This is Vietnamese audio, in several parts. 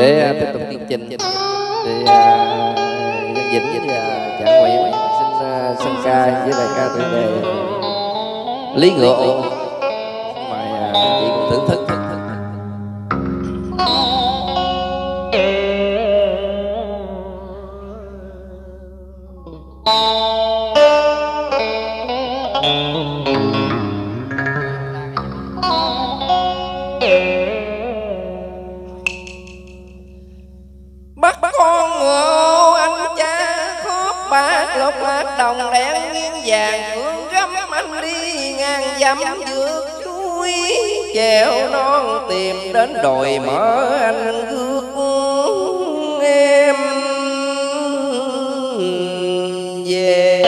để tiếp tục chương trình thì Nhân Vĩnh và Trạng Nguyễn xin sân ca với bài ca tựa đề Lý Ngựa. Mời chị cũng thưởng thức. Bắt con ngựa anh cha khóc bạc lộc lạc đồng đen nghiêng vàng hương gấm anh đi ngang dặm vượt chuối chèo non tìm đến đồi mở anh rước em về.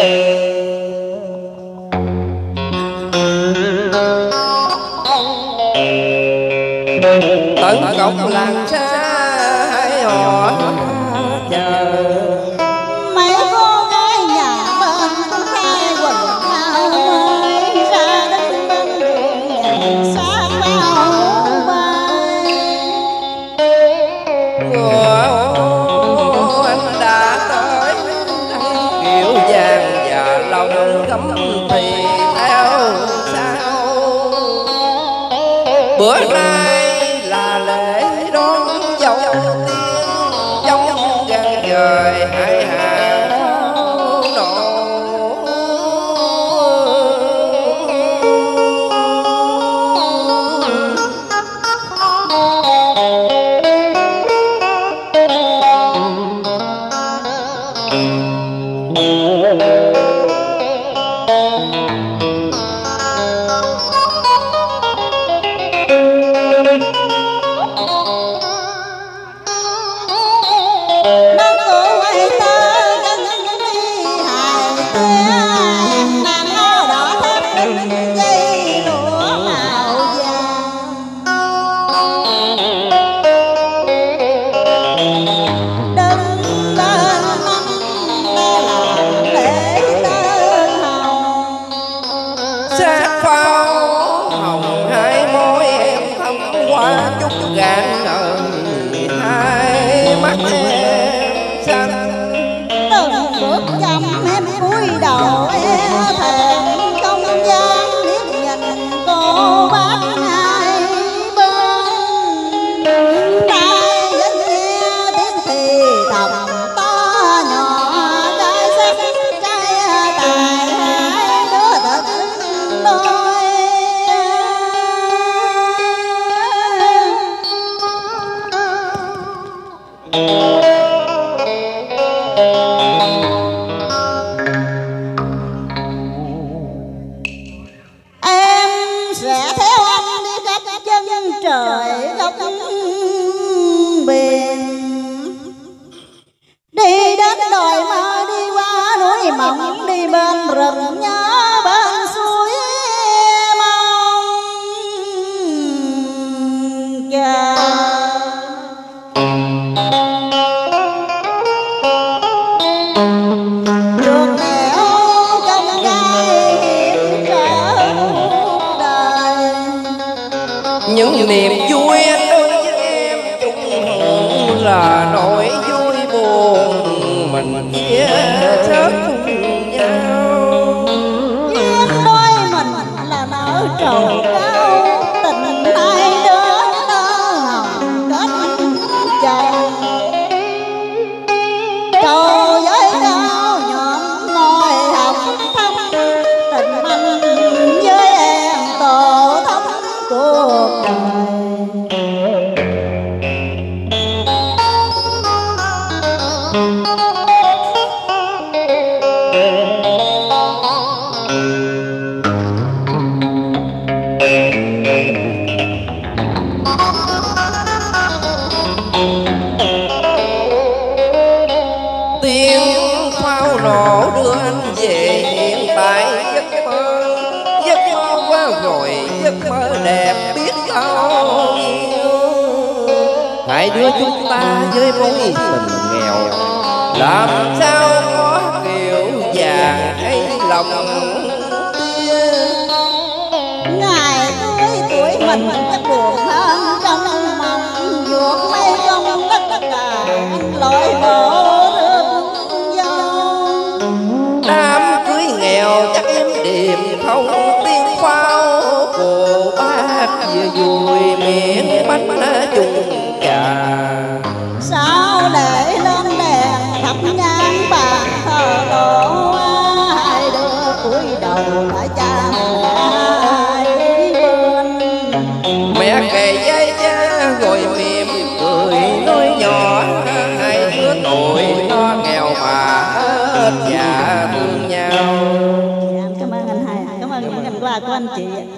Tận cộng làng xa hai họ chờ mấy cô gái nhà bên khai quần áo mới ra đứng bên đường xa bao bay. Anh đã tới kiểu vàng và lòng gấm thì theo sao bữa nay là lễ đón dâu tiên trong gần trời hai hàng pháo nổ. Đang cửa quay tới gần đi hài tiếng nàng nó đỏ thắm đứng dây lụa màu vàng. Đứng lên nắng nghe làm lễ tơ hồng Sát pháo hồng hai môi em thắm qua chút gạn ở hai mắt em xanh. từng bước chậm em cúi đầu e thẹn không dám liếc nhìn cô bác hai bên. Tai vẫn nghe tiếng thì thầm to nhỏ cái sắc trai tài hai đứa thật đôi. Em sẽ theo anh đi khắp chân trời góc biển, đi đến đồi mơ, đi qua núi mộng, đi bên rừng nhớ bên suối mong chờ. Đường nẻo trong gai hiểm trở cuộc đời. Những niềm vui anh đối với em chung hưởng là nỗi vui buồn mình chia sớt cùng nhau. Duyên đôi mình là nở trầu cao, tình hai đứa nở hồng kết chồng. Trầu với cao nhọn môi hồng thắm, tình anh với em tổ thắm cuộc đời. Tiếng pháo nổ đưa anh về hiện tại giấc mơ quá rồi, giấc mơ đẹp biết bao nhiêu. Hai đứa chúng ta với mối tình nghèo làm sao có kiểu vàng hay lòng tia. Ngày cưới tuổi mình chắc buồn hơn trong mộng, vuột mây trong đất nghèo chắc im điềm không tiếng pháo, cô bác vừa vui miệng bánh chung trà. Sao để lên đèn thắp nhang bàn thờ tổ, hai đứa cúi đầu lại cha hai bên. Mẹ kề dây cha rồi mỉm cười nói nhỏ, hai đứa tuổi nó nghèo mà hết dạ thương nhau. Cảm ơn anh hai, cảm ơn những cảnh quà của anh chị.